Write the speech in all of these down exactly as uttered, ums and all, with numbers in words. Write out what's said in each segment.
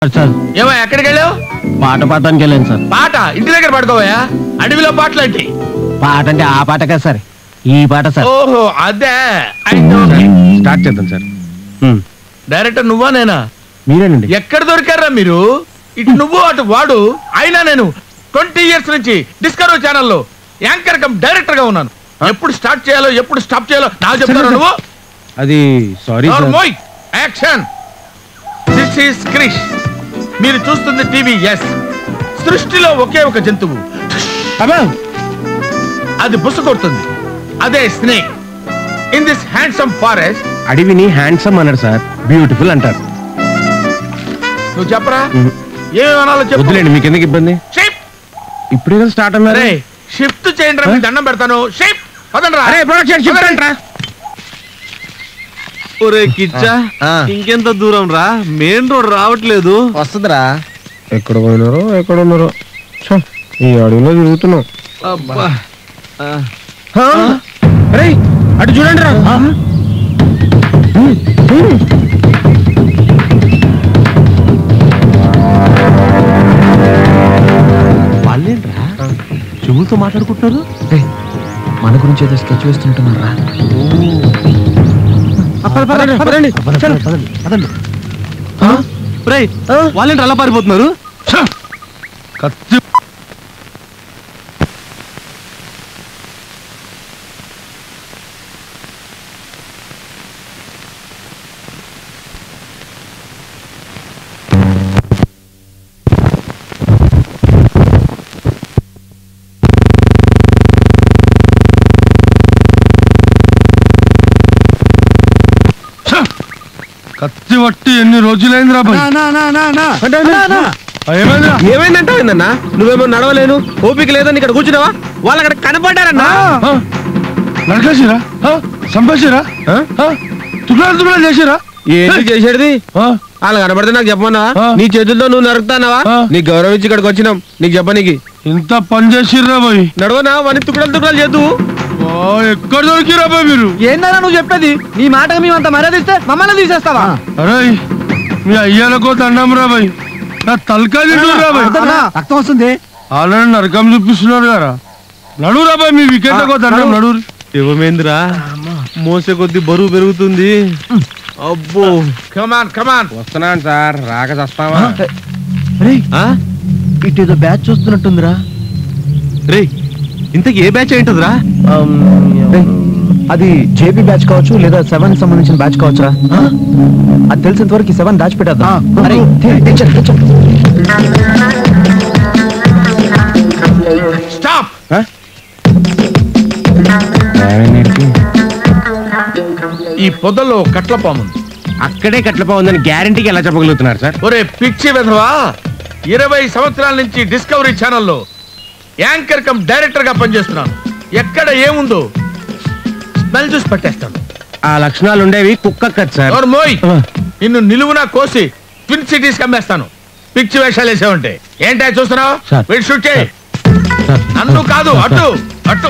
ఏమో ఎక్కడికి వెళ్ళావు? పాట పాడడానికి వెళ్ళాను సార్. పాట ఇంటి దగ్గర పడుకోవా? అడవిలో పాటలు ఏంటి? పాట అంటే ఆ పాట కదా సార్, ఈ పాట సార్. ఓహో అదే. స్టార్ట్ చేద్దాం సార్. డైరెక్టర్ నువ్వా నేనా? మీరేనండి. ఎక్కడ దొరికారా మీరు? ఇటు నువ్వు అటు వాడు. అయినా నేను ట్వంటీ ఇయర్స్ నుంచి డిస్కవరీ ఛానల్లో యాంకర్ కమ్ డైరెక్టర్ గా ఉన్నాను. ఎప్పుడు స్టార్ట్ చేయాలో ఎప్పుడు స్టాప్ చేయాలో నాకు చెప్తాను. నువ్వు అది sorry action. This is Krish. మీరు చూస్తుంది టీవీ. ఎస్, సృష్టిలో ఒకే ఒక జంతువు, అది బుస కొడుతుంది, అదే snake. In this handsome forest. అడవిని హ్యాండ్సమ్ అన్నారు సార్, బ్యూటిఫుల్ అంటారు. నువ్వు చెప్పరా ఏమేమి అనాలో చెప్పలేండి, మీకు ఎందుకు ఇబ్బంది? షిఫ్ట్. ఇప్పుడే కదా స్టార్ట్ అన్నారే. షిఫ్ట్ చేయండి రా, దండం పెడతాను. షిఫ్ట్ పదండి రా. ప్రొడక్షన్ షిఫ్ట్ అంటరా. ఒరే కిచ్చా, ఇంకెంత దూరం రా? మెయిన్ రోడ్ రావట్లేదు. వస్తుందిరా. ఎక్కడ పోయినారో ఎక్కడ ఉన్నారో, ఈ అడవిలో తిరుగుతున్నాం. అబ్బా, అటు చూడండి రా. వాళ్ళేంట్రా చెవులతో మాట్లాడుకుంటున్నారు? మన గురించి ఏదో స్కెచ్ వేస్తుంటున్నారా? వాళ్ళేంటి అలా పారిపోతున్నారు? కత్తి పట్టి ఎన్ని రోజులైందిరా? ఏమైందంటా? నువ్వేమో నడవలేను ఓపిక లేదని ఇక్కడ కూర్చున్నావా? వాళ్ళు అక్కడ కనపడ్డారన్నా. నరకేసిరా, సంపేసిరా, తుకాలు తుకాలు చేసిరా. ఏంటి చేసేది? వాళ్ళు కనపడితే నాకు చెప్పమన్నా? నీ చేతుల్లో నువ్వు నరుకుతానావా? నీకు గౌరవించి ఇక్కడికి వచ్చినాం, నీకు చెప్పనీకి. ఇంత పని చేసిర్రా పోయి. నడవనా వాని తుకడలు తుకడలు చేద్దు. ఎక్కడ దొరికిరా పోయి మీరు? ఏందన్నా నువ్వు చెప్పేది? నీ మాటకు మేము అంత మర్యాద ఇస్తే మమ్మల్ని తీసేస్తావా? అరే మీ అయ్యాలకో దండం రా పోయి. నా తలకాయ రక్తం వస్తుంది. ఆల్రెడీ నరకం చూపిస్తున్నారు కదా. నడురా పోయి, మీ వికెట్లకో దండం నడు. ఏమేందిరా? మోసే కొద్ది బరువు పెరుగుతుంది. అబ్బో, కమాన్ కమాన్. వస్తున్నాను సార్, రాక చస్తావా? ఇటు ఏదో బ్యాచ్ చూస్తున్నట్టుందిరా. రే ఇంతకి ఏ బ్యాచ్ ఏంటదిరా? అది జేబీ బ్యాచ్ కావచ్చు, లేదా సెవెన్ సంబంధించిన బ్యాచ్ కావచ్చురా. అది తెలిసినంత వరకు సెవెన్ దాచి పెట్టేద్దాం. స్టాప్. ఈ పొదల్లో కట్లపాము ఉంది. అక్కడే కట్లపాము ఉందని గ్యారంటీకి ఎలా చెప్పగలుగుతున్నారు సార్? ఒరే పిచ్చి వెధవా, ఇరవై సంవత్సరాల నుంచి డిస్కవరీ ఛానల్లో యాంకర్ కమ్ డైరెక్టర్ గా పనిచేస్తున్నాను. ఎక్కడ ఏముందో స్మెల్ చూసి పట్టేస్తాను. ఆ లక్షణాలు ఉండేవి కుక్క కదా సార్. మోయ్, నిన్ను నిలువునా కోసి ట్విన్ సిటీస్ కమ్మేస్తాను. పిచ్చి వేషాలు వేసావంటే. ఏంటో చూస్తున్నావు? వీడు షూట్ చేయి. నన్ను కాదు, అటు అటు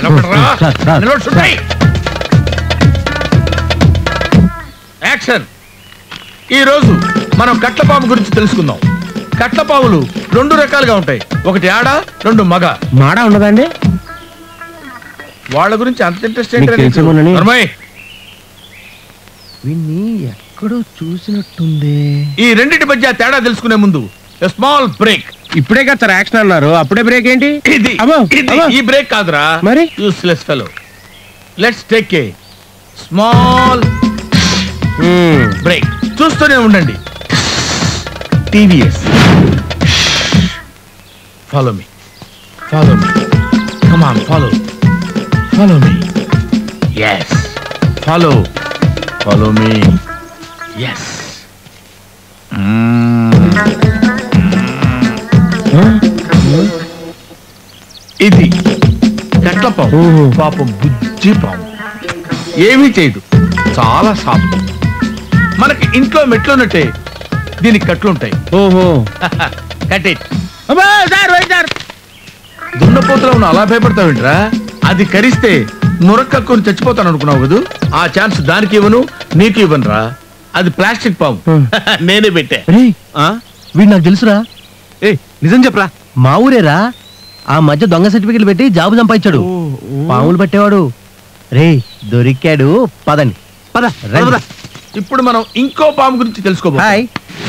యాక్షన్. ఈ రోజు మనం కట్లపాము గురించి తెలుసుకుందాం. కట్లపాములు రెండు రకాలుగా ఉంటాయి, ఒకటి ఆడ, రెండు మగ. మాడ ఉండదండి? వాళ్ళ గురించి అంత ఇంట్రెస్ట్ ఏంటి? ఎక్కడో చూసినట్టుంది. ఈ రెండింటి మధ్య తేడా తెలుసుకునే ముందు స్మాల్ బ్రేక్. ఇప్పుడే కదా సార్ యాక్షన్ అన్నారు, అప్పుడే బ్రేక్ ఏంటి? ఇది ఈ బ్రేక్ కాదురా, మరి useless fellow. Let's take a small break. చూస్తూనే ఉండండి. TVS. Follow me, follow me, come on, follow follow me. yes, follow follow me. yes. ఇది కట్లపాము. పాపం బుజ్జి పాము, ఏమీ చేయదు, చాలా సాఫ్ట్. మనకి ఇంట్లో మెట్లున్నట్టే దీనికి కట్లుంటాయి. ఓహో కట్టి దున్నపోతులో ఉన్న అలా భయపడతావేంట్రా? అది కరిస్తే నురక్కని చచ్చిపోతాను అనుకున్నావు కదూ? ఆ ఛాన్స్ దానికి ఇవ్వను, నీకు ఇవ్వను రా. అది ప్లాస్టిక్ పాము, నేనే పెట్టా. వీడు నాకు తెలుసురా. ఏ నిజం చెప్పరా. మా ఊరేరా. ఆ మధ్య దొంగ సర్టిఫికెట్లు పెట్టి జాబు సంపాదించాడు. పాములు పట్టేవాడు. రే దొరికాడు. పదండి పద రండి. పద. ఇప్పుడు మనం ఇంకో పాము గురించి తెలుసుకోబో. హాయ్.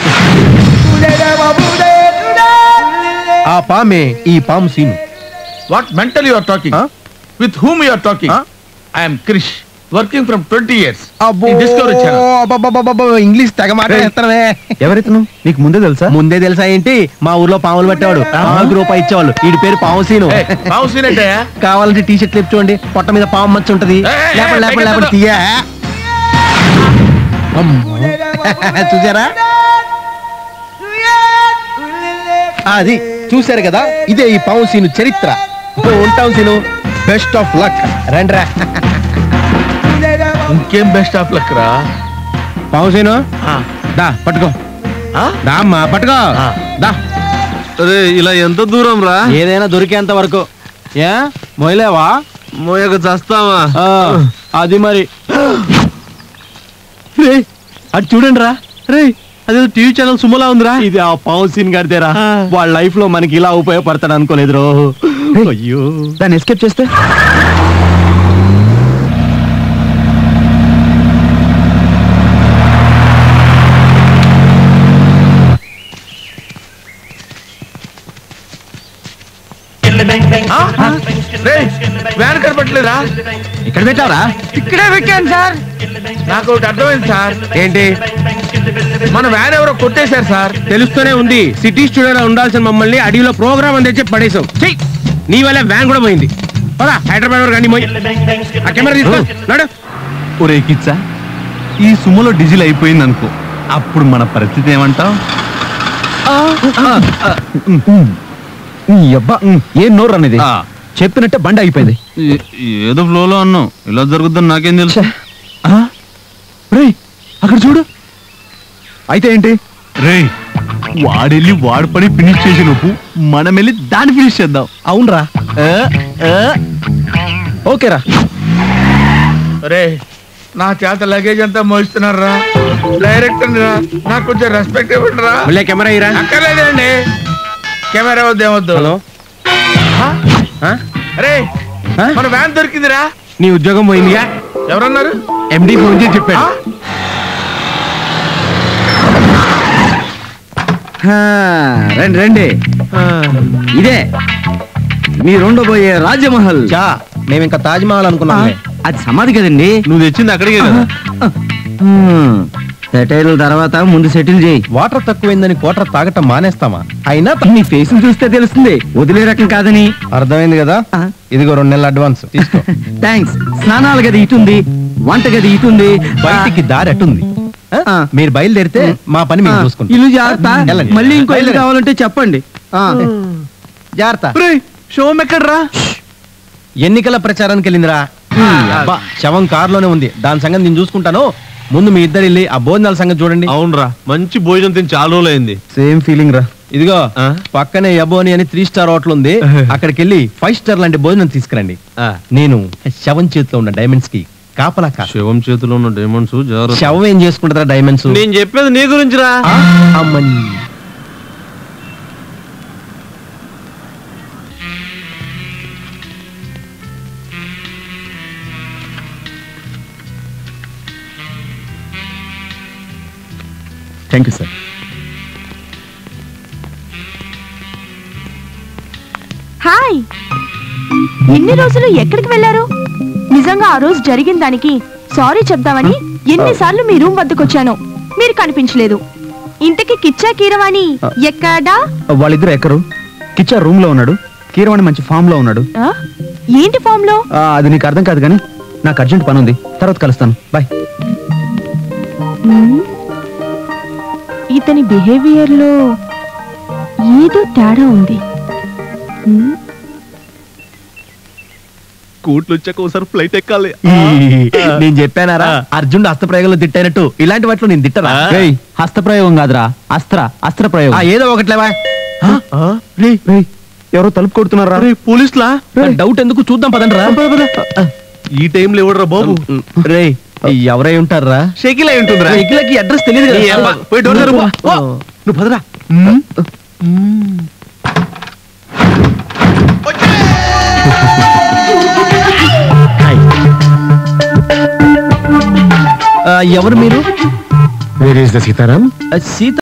ఆ పామే ఈ పాము scene. What mental you are talking? Huh? With whom you are talking? Huh? I am Krish, working from twenty years discovery channel. English తెగ మాట్లాడేస్తానే. ఎవరైతను నీకు ముందే తెలుసా? ముందే తెలుసా ఏంటి? మా ఊర్లో పాములు పట్టేవాడు. పాముకి రూపాయి ఇచ్చేవాళ్ళు. వీడి పేరు పాము సీను. పాము సీన్ అంటే కావాలంటే టీ షర్ట్ లేపు చూడండి, పొట్ట మీద పాము మచ్చ ఉంటది. ఏయ్, ఏయ్, లేపండి లేపండి ఏయ్, లేపండి తీయా. అమ్మో. చూసారా? అది చూశారు కదా, ఇదే ఈ పాము సీను చరిత్ర. ఉంటాం సీను. Best of luck. రండి రా. ఇంకేం బెస్ట్ ఆఫ్ లక్ రా. పావు సీను ఆ, దా పట్టుకో. ఆ? దా అమ్మా పట్టుకో. ఆ. దా. అరే ఇలా ఎంత దూరం రా. ఏదైనా దొరికేంత వరకు. ఏ మొయలేవా? మోయక చస్తావా. ఆ, అది మరి. రే అది చూడండి రా. రే అదే టీవీ ఛానల్ సుమలా ఉందిరా. ఇది ఆ పావు సీన్ గారిదేరా. వాళ్ళ లైఫ్ లో మనకి ఇలా ఉపయోగపడతాడు అనుకోలేదు రో. అయ్యో దాన్ని ఎస్కేప్ చేస్తే ఆ? రేయ్, వ్యాన్ కనపట్లేదా? ఇక్కడ పెట్టావరా? ఇక్కడే పెట్టాను సార్. నాకు ఒకటి అర్థమైంది సార్. ఏంటి? మన వ్యాన్ ఎవరో కొట్టేశారు సార్. తెలుస్తూనే ఉంది. సిటీ స్టూడియోలో ఉండాల్సిన మమ్మల్ని అడవిలో ప్రోగ్రామ్ అని తెచ్చి పడేసాం. చెయ్, నీ వల్ల వ్యాన్ కూడా పోయింది. పదా హైదరాబాద్ వరకు రండి. పోయి ఆ కెమెరా తీసుకో. నడు. ఒరే కిచ్చా, ఈ సుమలో డీజిల్ అయిపోయింది అనుకో, అప్పుడు మన పరిస్థితి ఏమంటావు? అబ్బా ఏం నోరు అనేది. చెప్పినట్టే బండి అయిపోయింది. ఏదో ఫ్లోలో అన్నావు, ఇలా జరుగుద్దని నాకేం తెలుసు. రే అక్కడ చూడు. అయితే ఏంటి? రే వాడెళ్ళి వాడి పని ఫినిష్ చేసే లోపు మనం వెళ్ళి దాన్ని ఫినిష్ చేద్దాం. అవునరా. ఓకేరా. రే నా చేత లగేజ్ అంతా మోస్తున్నారా. డైరెక్టర్ రా, నాకు కొంచెం రెస్పెక్ట్ ఇవ్వండి రా. మళ్ళీ కెమెరా ఇరా. అక్కర్లేదండి, కెమెరా వద్దు ఏమొద్దు. హలో. రే మన వ్యాన్ దొరికిందిరా. నీ ఉద్యోగం పోయిందిగా. ఎవరన్నారు? ఎండి ఫోన్ చేసి చెప్పాడు. ఆ? రండి రండి. ఇదే మీరు ఉండబోయే రాజమహల్. చా మేము ఇంకా తాజ్ మహల్ అనుకున్నాం. అది సమాధి కదండి. నువ్వు తెచ్చింది అక్కడికే కదా. సెటైల్ తర్వాత ముందు సెటిల్ చేయి. వాటర్ తక్కువైందని కోటర్ తాగటం మానేస్తామా? అయినా నీ ఫేస్ చూస్తే తెలుస్తుంది వదిలే రకం కాదని. అర్థమైంది కదా. ఇదిగో రెండు నెలల అడ్వాన్స్ తీసుకో. థ్యాంక్స్. స్నానాల గది ఇటుంది, వంట గది ఇటుంది, బయటికి దారి అటుంది. ఆ. మీరు బయలుదేరితే మా పని మేము చూసుకుంటాం. ఇల్లు జాగ్రత్త. వెళ్ళండి. మళ్ళీ ఇంకో ఇల్లు బయలుదేరండి. కావాలంటే చెప్పండి. జాగ్రత్త. షోమ్ ఎక్కడ్రా? ఎన్నికల ప్రచారానికి వెళ్ళిందిరా. ఈ అబ్బా, శవం కారులోనే ఉంది. దాని సంగతి నేను చూసుకుంటాను. ముందు మీ ఇద్దరు వెళ్ళి ఆ భోజనాల సంగతి చూడండి. అవునరా, మంచి భోజనం తిని చాలా రోజులు అయింది. సేమ్ ఫీలింగ్ రా. ఇదిగో ఆ? పక్కనే యబోని అని త్రీ స్టార్ హోటల్ ఉంది. అక్కడికి వెళ్ళి ఫైవ్ స్టార్ లాంటి భోజనం తీసుకురండి. ఆ. నేను శవం చేతిలో ఉన్న డైమండ్స్ కి కాపలా కా. శివం చేతిలో ఉన్న డైమండ్స్ జాగ్రత్త. శవం ఏం చేసుకుంటారా డైమండ్స్? నేను చెప్పేది నీ గురించి రా. అమ్మని. Thank you sir. హాయ్, ఎన్ని రోజులు ఎక్కడికి వెళ్ళారు? నిజంగా ఆ రోజు జరిగిన దానికి సారీ చెప్దామని ఎన్నిసార్లు మీ రూమ్ వద్దకు వచ్చాను, మీరు కనిపించలేదు. ఇంతకి కిచ్చా కీరవాణి ఎక్కడా? వాళ్ళిద్దరు ఎక్కరు. కిచ్చా రూమ్ లో ఉన్నాడు, కీరవాణి మంచి ఫామ్ లో ఉన్నాడు. ఆ? ఏంటి ఫామ్ లో? ఆ, అది నీకు అర్థం కాదు కానీ నాకు అర్జెంట్ పని ఉంది, తర్వాత కలుస్తాను. బాయ్. హ్మ్? ఇతని బిహేవియర్ లో ఏదో తేడా ఉంది. హ్మ్? కోట్లు వచ్చాక ఒకసారి ఫ్లైట్ ఎక్కాలి. నేను చెప్పానారా అర్జునుడు హస్తప్రయోగంలో తిట్టైనట్టు ఇలాంటి వాటిలో నేను తిట్టరా? రేయ్, హస్తప్రయోగం కాదురా, అస్త్ర అస్త్ర ప్రయోగం. ఆ, ఏదో ఒకట్లేవా. రేయ్, రేయ్, ఎవరో తలుపు కొడుతున్నారా? పోలీసులా? డౌట్ ఎందుకు చూద్దాం పదండి రా. ఈ టైంలో ఎవడరా బాబు? రే ఎవరై ఉంటారా? షకిల్ అయి ఉంటుందిరా. ఎగ్లకి అడ్రస్ తెలియదు నీ కదా. అబ్బా, పోయి డోర్ తెరువు. ఓ, నువ్వు పదరా. ఎవరు మీరు? Where is the Sitaram? Sita